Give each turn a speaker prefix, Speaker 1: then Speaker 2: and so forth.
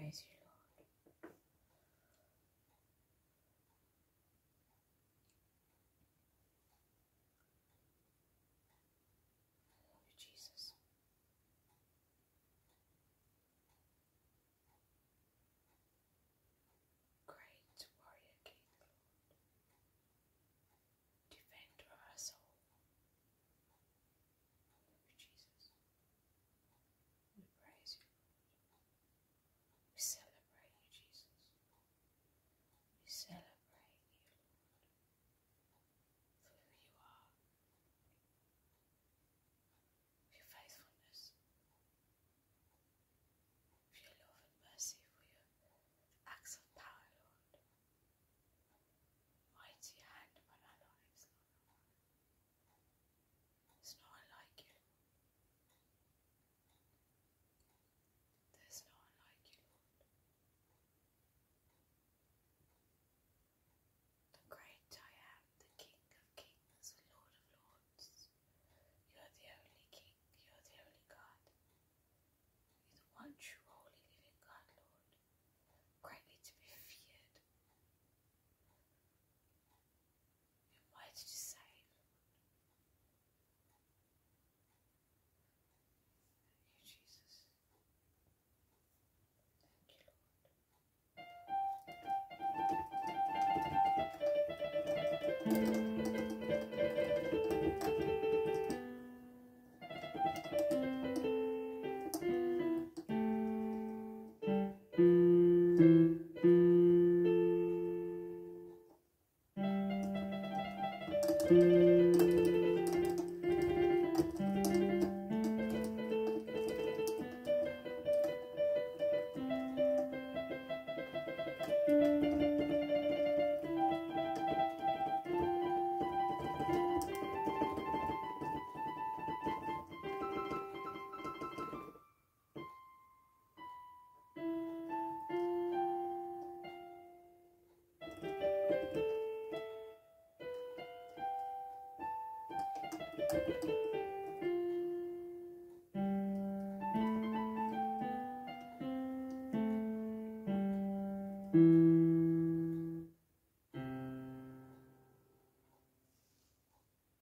Speaker 1: praise you, Lord. Love you, Jesus. Great warrior king, Lord. Defender of our soul. Love you, Jesus. We praise you, Lord. We celebrate you, Jesus. We celebrate you, Lord, for who you are, for your faithfulness, for your love and mercy, for your acts of power, Lord. Mighty hand upon our lives, Lord. There's no one like you, Lord. There's no one like you, Lord. The great I am, the King of kings, the Lord of lords. You are the only King, you are the only God. You're the one true, holy, living God, Lord. Greatly to be feared. You're mighty to save, Lord. Thank you, Jesus. Thank you, Lord. Thank you.